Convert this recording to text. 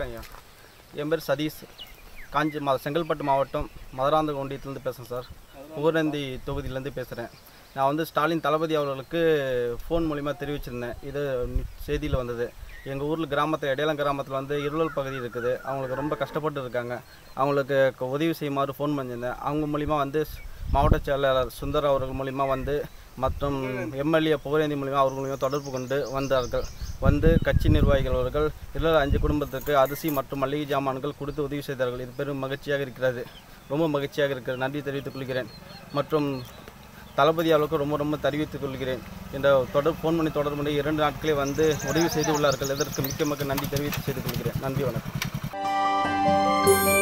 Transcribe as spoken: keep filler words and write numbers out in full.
வணக்கம் ஐயா. என் பேர் சதீஷ். காஞ்சி மா செங்கல்பட்டு மாவட்டம் மதுராந்தகம் ஒன்றியத்துலேருந்து பேசுகிறேன் சார். ஊரந்தி தொகுதியிலேருந்து பேசுகிறேன். நான் வந்து ஸ்டாலின் தளபதி அவர்களுக்கு ஃபோன் மூலிமா தெரிவிச்சிருந்தேன். இது செய்தியில் வந்தது. எங்கள் ஊரில் கிராமத்தில் இடையலம் கிராமத்தில் வந்து இருளல் பகுதி இருக்குது. அவங்களுக்கு ரொம்ப கஷ்டப்பட்டு இருக்காங்க. அவங்களுக்கு உதவி செய்யுமாறு ஃபோன் பண்ணியிருந்தேன். அவங்க மூலிமா வந்து மாவட்ட செயலாளர் சுந்தர் அவர்கள் மூலிமா வந்து மற்றும் எம்எல்ஏ புகழேந்தி மூலிமா அவர்கள் மூலிமா தொடர்பு கொண்டு வந்தார்கள். வந்து கட்சி நிர்வாகிகள் அவர்கள் இருளர் அஞ்சு குடும்பத்திற்கு அரிசி மற்றும் மளிகை ஜாமான்கள் கொடுத்து உதவி செய்தார்கள். இது பெரும் மகிழ்ச்சியாக இருக்கிறது. ரொம்ப மகிழ்ச்சியாக இருக்கிறது. நன்றி தெரிவித்துக் கொள்கிறேன். மற்றும் தளபதி அவர்களுக்கு ரொம்ப ரொம்ப தெரிவித்துக் கொள்கிறேன். இந்த தொடர் ஃபோன் பண்ணி தொடர்பு பண்ணி இரண்டு நாட்களே வந்து உதவி செய்து உள்ளார்கள். இதற்கு மிக்க மிக்க நன்றி தெரிவித்து செய்து கொள்கிறேன். நன்றி, வணக்கம்.